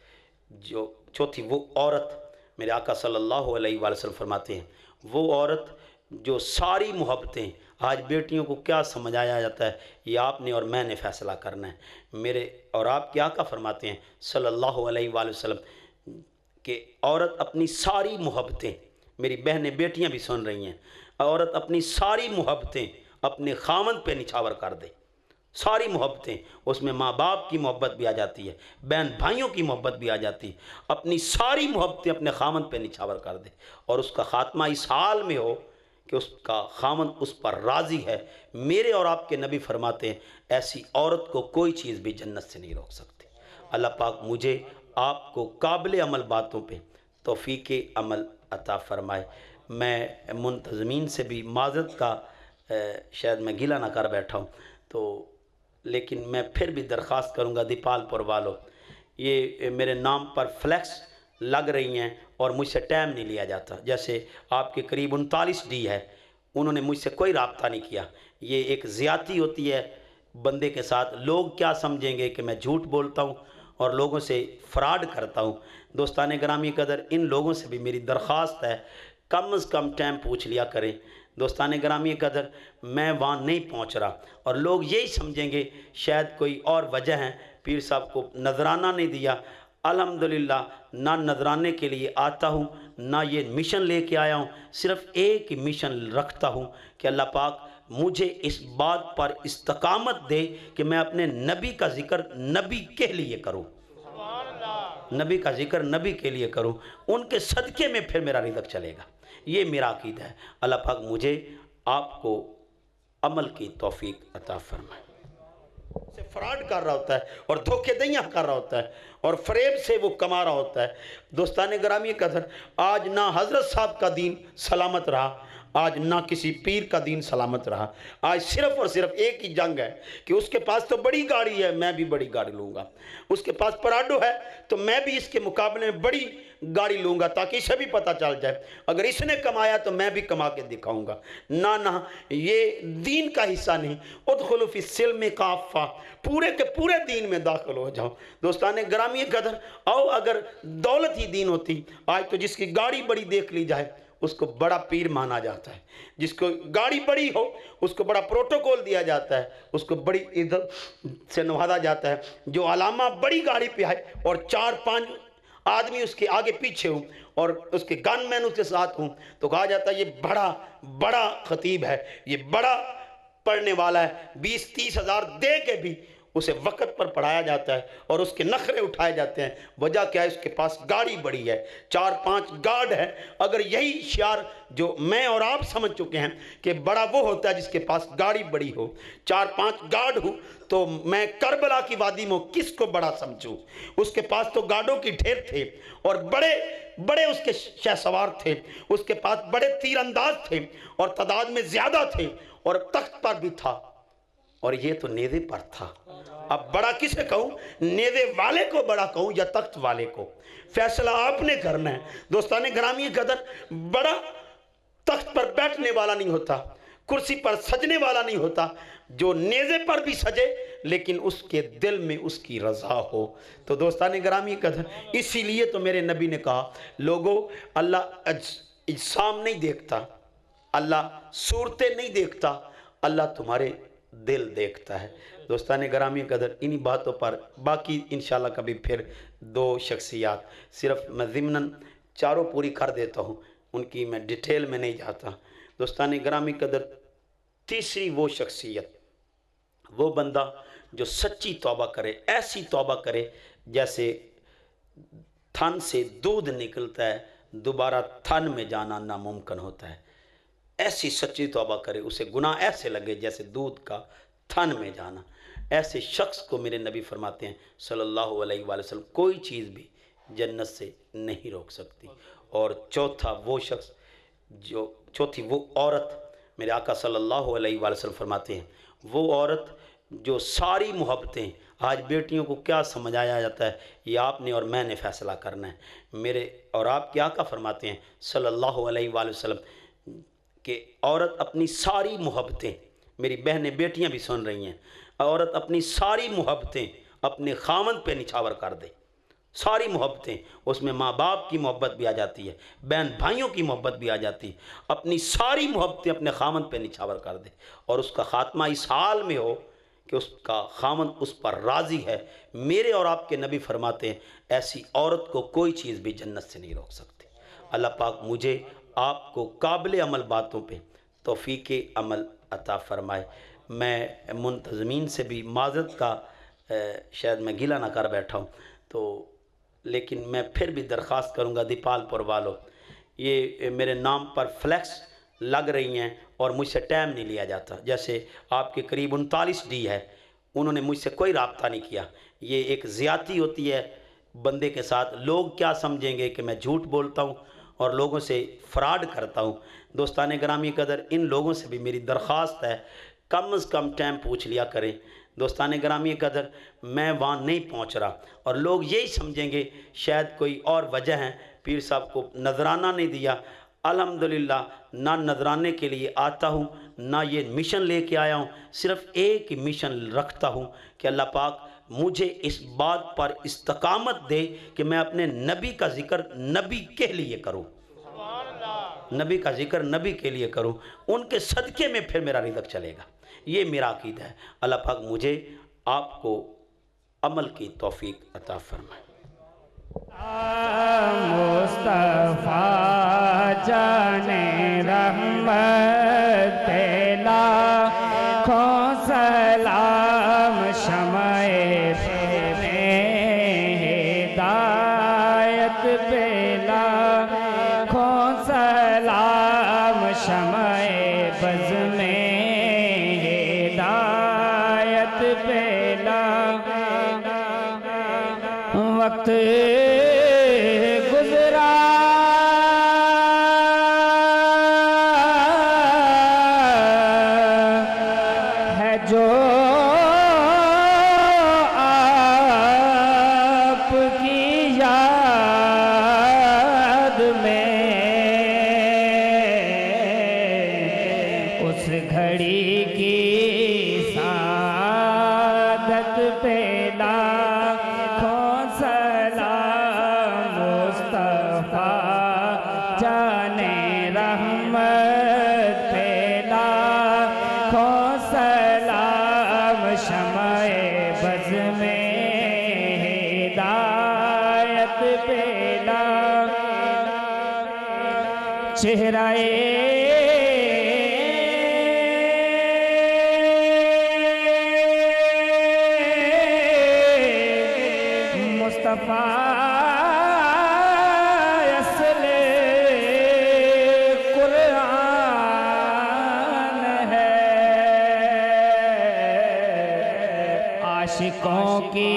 [SPEAKER 2] چوتھی وہ عورت، میرے آقا صلی اللہ علیہ وآلہ وسلم فرماتے ہیں، وہ عورت جو ساری محبتیں، آج بیٹیوں کو کیا سمجھایا جاتا ہے، یہ آپ نے اور میں نے فیصلہ کرنا ہے۔ میرے اور آپ کے آقا فرماتے ہیں صلی اللہ علیہ وآلہ وسلم کہ عورت اپنی ساری محبتیں، میری بہنیں بیٹیاں بھی سن رہی ہیں، عورت اپنی ساری محبتیں اپنے خامند پہ نچھاور کر دے، ساری محبتیں، اس میں ماں باپ کی محبت بھی آ جاتی ہے، بہن بھائیوں کی محبت بھی آ جاتی ہے، اپنی ساری محبتیں اپنے خامند پہ نچھاور کر دے، اور اس کا خاتمہ اس حال میں ہو کہ اس کا خامند اس پر راضی ہے۔ میرے اور آپ کے نبی فرماتے ہیں ایسی عورت کو کوئی چیز بھی جنت سے نہیں روک سکتی۔ اللہ پاک مجھے آپ کو قابل عمل باتوں پہ توفیق عمل عطا فرمائے۔ میں منتظمین سے بھی معذرت کا شاید میں گلہ نہ کر بیٹھا ہوں، تو لیکن میں پھر بھی درخواست کروں گا، دیپال پور والوں، یہ میرے نام پر فلیکس لگ رہی ہیں اور مجھ سے ٹائم نہیں لیا جاتا۔ جیسے آپ کے قریب 39 ڈی ہے، انہوں نے مجھ سے کوئی رابطہ نہیں کیا۔ یہ ایک زیادتی ہوتی ہے بندے کے ساتھ، لوگ کیا سمجھیں گے کہ میں جھوٹ بولتا ہوں اور لوگوں سے فراڈ کرتا ہوں۔ دوستان گرامی قدر، ان لوگوں سے بھی میری درخواست ہے کم از کم ٹائم پوچھ لیا کریں۔ دوستان گرامی قدر، میں وہاں نہیں پہنچ رہا اور لوگ یہی سمجھیں گے شاید کوئی اور وجہ ہے، پیر صاحب کو نذرانہ نہیں دیا۔ الحمدللہ نہ نذرانے کے لیے آتا ہوں، نہ یہ مشن لے کے آیا ہوں، صرف ایک ہی مشن رکھتا ہوں کہ اللہ پاک مجھے اس بات پر استقامت دے کہ میں اپنے نبی کا ذکر نبی کے لیے کروں، نبی کا ذکر نبی کے لیے کروں، ان کے صدقے میں پھر میرا رزق چلے گا۔ یہ میرا عقیدہ ہے۔ اللہ پاک مجھے آپ کو عمل کی توفیق عطا فرمائے۔ سے فراڈ کر رہا ہوتا ہے اور دھوکے دہیاں کر رہا ہوتا ہے اور فریب سے وہ کما رہا ہوتا ہے۔ دوستان گرامی قدر، آج نہ حضرت صاحب کا دین سلامت رہا، آج نہ کسی پیر کا دین سلامت رہا۔ آج صرف اور صرف ایک ہی جنگ ہے کہ اس کے پاس تو بڑی گاڑی ہے، میں بھی بڑی گاڑی لوں گا، اس کے پاس پراڈو ہے تو میں بھی اس کے مقابلے میں بڑی گاڑی لوں گا تاکہ اسے بھی پتہ چل جائے، اگر اس نے کمایا تو میں بھی کما کے دکھاؤں گا۔ نہ یہ دین کا حصہ نہیں۔ ادخلوا فی السلم کافہ، پورے کے پورے دین میں داخل ہو جاؤ۔ دوستان گرامی قدر، او اگر دولت ہی دین ہوتی، آج تو جس کی گاڑی بڑی دیکھ لی جائے اس کو بڑا پیر مانا جاتا ہے، جس کو گاڑی بڑی ہو اس کو بڑا پروٹوکول دیا جاتا ہے، اس کو بڑی عزت سے نوازا جاتا ہے۔ جو علامہ بڑی گاڑی پہ آئے اور 4-5 آدمی اس کے آگے پیچھے ہوں اور اس کے گن مین اس کے ساتھ ہوں تو کہا جاتا ہے یہ بڑا خطیب ہے، یہ بڑا پڑھنے والا ہے، 20-30 ہزار دے کے بھی اسے وقت پر پڑھایا جاتا ہے اور اس کے نخرے اٹھائے جاتے ہیں۔ وجہ کیا ہے؟ اس کے پاس گاڑی بڑی ہے، 4-5 گارڈ ہے۔ اگر یہی شعار جو میں اور آپ سمجھ چکے ہیں کہ بڑا وہ ہوتا ہے جس کے پاس گاڑی بڑی ہو، 4-5 گارڈ ہو، تو میں کربلا کی وادی میں کس کو بڑا سمجھوں؟ اس کے پاس تو گارڈوں کی ڈھیر تھے اور بڑے بڑے اس کے شہ سوار تھے، اس کے پاس بڑے تیر انداز تھے اور تعداد میں زیادہ تھے، اور تخت پر بھی تھا، اور یہ تو نیزے پر تھا۔ اب بڑا کسے کہوں؟ نیزے والے کو بڑا کہوں یا تخت والے کو؟ فیصلہ آپ نے کرنا ہے۔ دوستان گرامی قدر، بڑا تخت پر بیٹھنے والا نہیں ہوتا، کرسی پر سجنے والا نہیں ہوتا، جو نیزے پر بھی سجے لیکن اس کے دل میں اس کی رضا ہو۔ تو دوستان گرامی قدر، اسی لیے تو میرے نبی نے کہا، لوگوں، اللہ اجسام نہیں دیکھتا، اللہ صورتیں نہیں دیکھتا، اللہ تمہارے دل دیکھتا ہے۔ دوستان گرامی قدر، انہی باتوں پر باقی انشاءاللہ کبھی پھر 2 شخصیات صرف میں ضمناً چاروں پوری کر دیتا ہوں، ان کی میں ڈیٹیل میں نہیں جاتا۔ دوستان گرامی قدر، تیسری وہ شخصیت، وہ بندہ جو سچی توبہ کرے، ایسی توبہ کرے جیسے تھن سے دودھ نکلتا ہے، دوبارہ تھن میں جانا ناممکن ہوتا ہے، ایسی سچی توبہ کرے، اسے گناہ ایسے لگے جیسے دودھ کا تھن میں جانا۔ ایسے شخص کو میرے نبی فرماتے ہیں صلی اللہ علیہ وآلہ وسلم، کوئی چیز بھی جنت سے نہیں روک سکتی۔ اور چوتھا وہ شخص، چوتھی وہ عورت، میرے آقا صلی اللہ علیہ وآلہ وسلم فرماتے ہیں، وہ عورت جو ساری محبتیں، آج بیٹیوں کو کیا سمجھایا جاتا ہے، یہ آپ نے اور میں نے فیصلہ کرنا ہے۔ میرے اور آپ کے آقا فرماتے ہیں صلی اللہ علیہ وآلہ وسلم کہ عورت اپنی ساری محبتیں، میری بہنیں بیٹیاں بھی سن رہی ہیں، عورت اپنی ساری محبتیں اپنے خامند پہ نچھاور کر دے، ساری محبتیں، اس میں ماں باپ کی محبت بھی آ جاتی ہے، بہن بھائیوں کی محبت بھی آ جاتی ہے، اپنی ساری محبتیں اپنے خامند پہ نچھاور کر دے، اور اس کا خاتمہ اس حال میں ہو کہ اس کا خامند اس پر راضی ہے۔ میرے اور آپ کے نبی فرماتے ہیں ایسی عورت کو کوئی چیز بھی جنت سے نہیں روک سکتی۔ اللہ پاک مجھے آپ کو قابل عمل باتوں پہ توفیق عمل عطا فرمائے۔ میں منتظمین سے بھی معذرت کا شاید میں گلہ نہ کر بیٹھا ہوں، تو لیکن میں پھر بھی درخواست کروں گا، دیپال پور والوں، یہ میرے نام پر فلیکس لگ رہی ہیں اور مجھ سے ٹائم نہیں لیا جاتا۔ جیسے آپ کے قریب 39 ڈی ہے، انہوں نے مجھ سے کوئی رابطہ نہیں کیا، یہ ایک زیادتی ہوتی ہے بندے کے ساتھ۔ لوگ کیا سمجھیں گے کہ میں جھوٹ بولتا ہوں اور لوگوں سے فراڈ کرتا ہوں۔ دوستان گرامی قدر، ان لوگوں سے بھی میری درخواست ہے کم از کم ٹائم پوچھ لیا کریں۔ دوستان گرامی قدر، میں وہاں نہیں پہنچ رہا اور لوگ یہی سمجھیں گے شاید کوئی اور وجہ ہے، پیر صاحب کو نذرانہ نہیں دیا۔ الحمدللہ نہ نذرانے کے لیے آتا ہوں، نہ یہ مشن لے کے آیا ہوں، صرف ایک ہی مشن رکھتا ہوں کہ اللہ پاک مجھے اس بات پر استقامت دے کہ میں اپنے نبی کا ذکر نبی کے لیے کروں، نبی کا ذکر نبی کے لیے کروں، ان کے صدقے میں پھر میرا رزق چلے گا۔ یہ میرا عقیدہ ہے۔ اللہ پاک مجھے آپ کو عمل کی توفیق عطا فرمائے۔
[SPEAKER 3] مصطفیٰ جانے رحمت لاکھوں سلام، شمع ہدایت پہ لاکھوں سلام، شمع بز میں ہدایت پہ وقت گزرا ہے جو آپ کی یاد میں، اس گھڑی کی سعادت پہ لاکھوں سلام، مصطفیٰ جانے رحمت پہ لاکھوں سلام، شمع بز میں ہدایت پہ چہرہ عاشقوں کی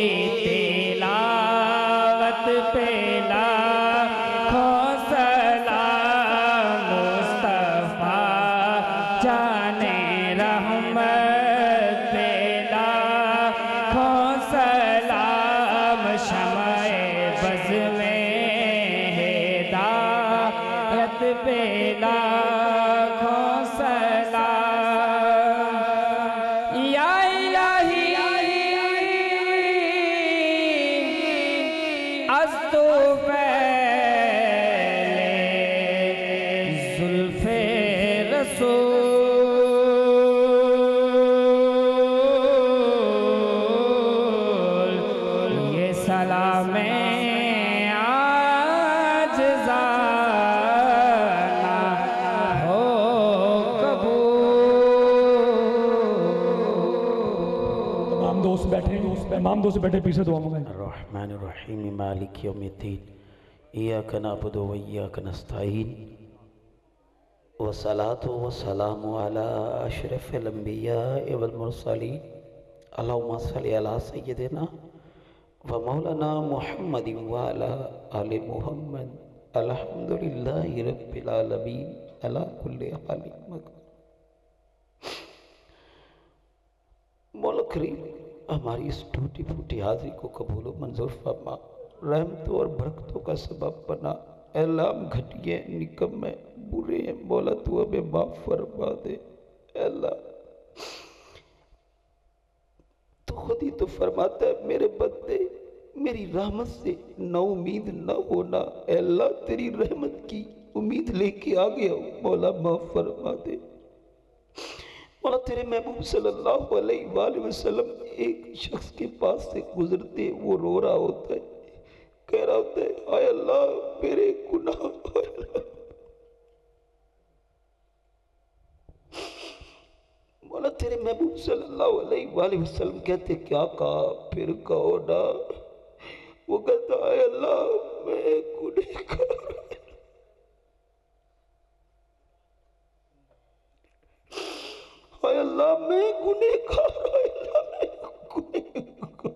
[SPEAKER 3] تلاوت پہ لاکھوں سلام مصطفیٰ جانے رحمت پہ لاکھوں سلام شمع بز میں ہدایت پہ لاکھوں سلام یا الہی از تو پہلے زلف رسول یہ سلام عاجزانہ ہو قبول۔
[SPEAKER 1] تمام دوست بیٹھے پیچھے دعا مانگیں۔
[SPEAKER 2] الرحمن الرحیم مالک یوم الدین ایاک نعبد و ایاک نستعین والصلاة والسلام علی اشرف الانبیاء والمرسلین اللہم صلی علی سیدنا و مولانا محمد وعلی آل محمد الحمدللہ رب العالمین علی کل حال مکان۔ مولا کریم ہماری اس ٹوٹی پھوٹی حاضری کو قبول و منظور فرما، رحمتوں اور برکتوں کا سبب بنا۔ اے اللہ ہم گھٹیے نکمے برے ہیں، مولا تو ہمیں معاف فرما دے۔ اے اللہ تو خود ہی تو فرماتا ہے میرے بندے میری رحمت سے نا امید نہ ہونا۔ اے اللہ تیری رحمت کی امید لے کے آ گیا ہوں، مولا معاف فرما دے۔ مولا تیرے محبوب صلی اللہ علیہ وآلہ وسلم ایک شخص کے پاس سے گزرتے وہ رو رہا ہوتا ہے، کہہ رہا ہوتا ہے اے اللہ میرے گناہ، اے اللہ۔ مولا تیرے محبوب صلی اللہ علیہ وآلہ وسلم کہتے کیا کہا؟ پھر کہو نا۔ وہ کہتا اے اللہ میں گنہگار ہوں، اے اللہ میں گنہگار ہوں، اے اللہ میں گنہگار۔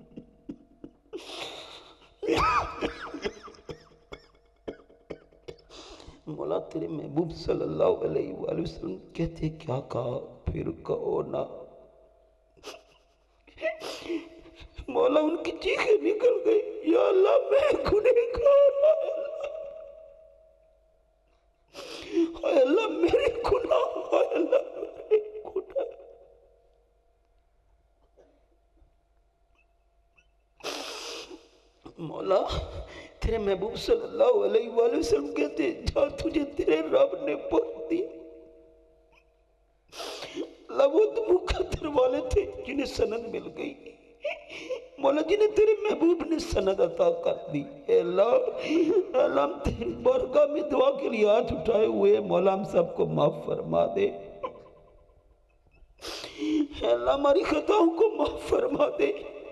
[SPEAKER 2] مولا تیرے محبوب صلی اللہ علیہ وآلہ وسلم کہتے کیا کہا؟ پھر کہو نا۔ مولا ان کی چیخیں نکل گئی، یا اللہ میں گنہگار ہوں، اے اللہ میرے گناہ، اے اللہ میرے گناہ۔ مولا تیرے محبوب صلی اللہ علیہ وآلہ وسلم کہتے جا تجھے تیرے رب نے پکھ دیا۔ اللہ وہ تو مقدر والے تھے جنہیں سند مل گئی، مولا جنہیں تیرے محبوب نے سند عطا کر دی۔ اے اللہ ہم تیری بارگاہ میں دعا کے لیے ہاتھ اٹھائے ہوئے، مولا ہم سب کو معاف فرما دے۔ اے اللہ ہماری خطاؤں کو معاف فرما دے۔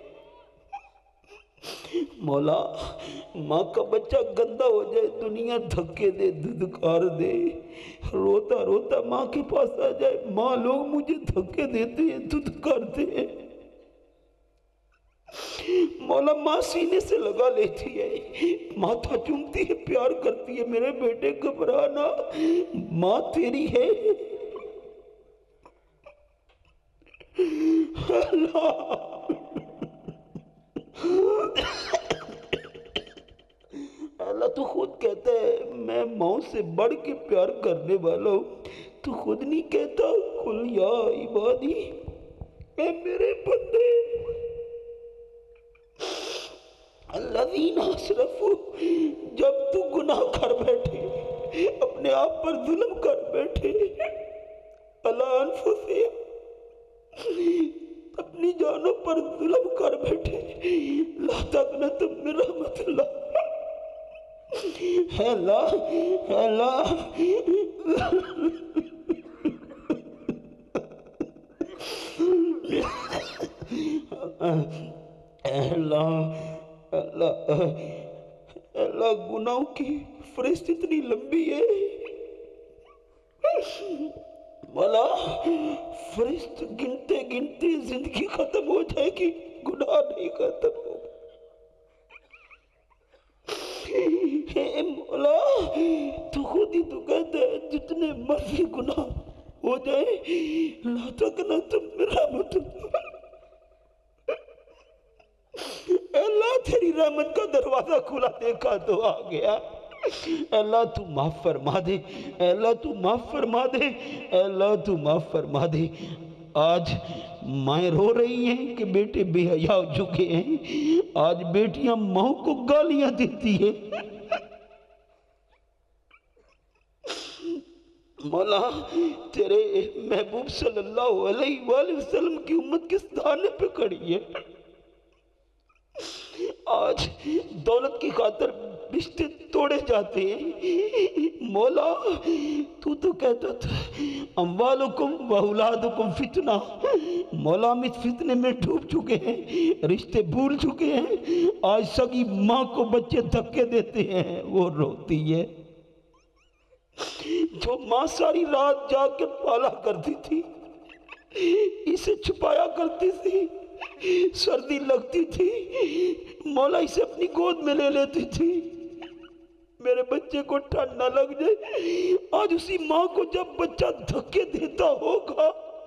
[SPEAKER 2] مولا ماں کا بچہ گندا ہو جائے، دنیا دھکے دے دھدکار دے، روتا روتا ماں کے پاس آ جائے، ماں لوگ مجھے دھکے دیتے ہیں دھدکارتے ہیں۔ مولا ماں سینے سے لگا لیتی ہے، ماتھا چومتی ہے، پیار کرتی ہے، میرے بیٹے گھبرانا، ماں تیری ہے۔ اللہ اللہ تو خود کہتا ہے میں ماں سے بڑھ کے پیار کرنے والا ہوں، تو خود نہیں کہتا قل یا عبادی، اے میرے بندے الذین اسرفوا، جب تو گناہ کر بیٹھے، اپنے آپ پر ظلم کر بیٹھے، علی انفسہم، اپنی جانوں پر ظلم کر بیٹھے، لا تقنطوا من رحمت اللہ، اے اللہ اے اللہ اللہ گناہوں کی فہرست اتنی لمبی ہے، मौला फरिश्ते गिनते गिनते जिंदगी खत्म हो जाएगी, गुनाह नहीं खत्म होगा। हे मौला तू खुद ही तो कहता है जितने मर्जी गुनाह हो जाए ला तकना तुम रहमत, अल्लाह तेरी रहमत का दरवाजा खुला देखा तो आ गया। अल्लाह तू माफ फरमा दे, अल्लाह तू माफ फरमा दे, अल्लाह तू माफ फरमा दे। आज माएँ रो रही हैं कि बेटे बेहया हो चुके हैं, आज बेटियां माँ को गालियां देती है। मौला तेरे महबूब सल्लल्लाहु अलैहि वसल्लम की उम्मत किस दाने पे खड़ी है। आज दौलत की खातिर रिश्ते तोड़े जाते हैं। मौला तू तो कहता था अम्वालुकुम व औलादुकुम फितना। मौला हम इस फितने में डूब चुके हैं, रिश्ते भूल चुके हैं। आज सगी माँ को बच्चे धक्के देते हैं, वो रोती है। जो माँ सारी रात जाके पाला करती थी, इसे छुपाया करती थी, सर्दी लगती थी मौला इसे अपनी गोद में ले लेती थी, मेरे बच्चे को ठंड न लग जाए। आज उसी माँ को जब बच्चा धक्के देता होगा,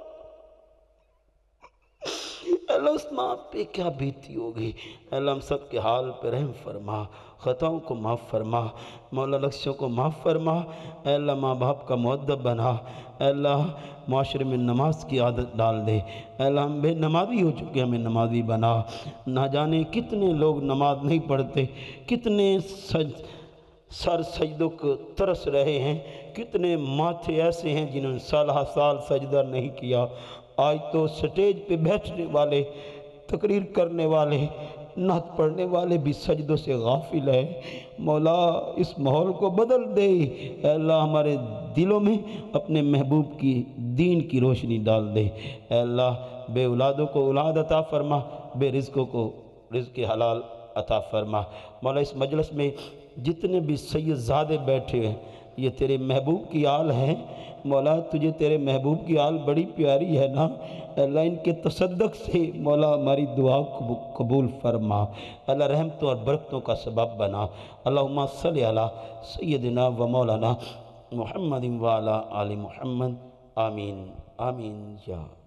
[SPEAKER 2] अल्लाह उस माँ पे क्या बीती होगी। अल्लाह हम सब के हाल पे रहम फरमा, ख़ताओं को माफ़ फरमा, मौला लक्ष्यों को माफ़ फरमा। अल्लाह माँ बाप का मुअद्दब बना, अल्लाह माशरे में नमाज की आदत डाल दे। अल्लाह हम बेनमाज़ी हो चुके, हमें नमाजी बना। ना जाने कितने लोग नमाज नहीं पढ़ते, कितने सर सजदों को तरस रहे हैं, कितने माथे ऐसे हैं जिन्होंने साल सजदा नहीं किया। आज तो स्टेज पे बैठने वाले, तकरीर करने वाले, नात पढ़ने वाले भी सजदों से गाफिल है। मौला इस माहौल को बदल दे। अल्लाह हमारे दिलों में अपने महबूब की दीन की रोशनी डाल दे। अल्लाह बे औलादों को औलाद अता फरमा, बे रिज़्क़ों को रिज़्क़ हलाल अता फरमा। मौला इस मजलिस में जितने भी सैयदज़ादे बैठे हैं, ये तेरे महबूब की आल हैं। मौला तुझे तेरे महबूब की आल बड़ी प्यारी है ना। अल्लाह इनके तसद्दुक़ से मौला हमारी दुआ को कबूल फरमा। अल्लाह रहमतों और बरकतों का सबब बना। अल्लाहुम्मा सल्लि अला सय्यदिना व मौलाना मुहम्मदिन व अला आलि मुहम्मद। आमीन आमीन या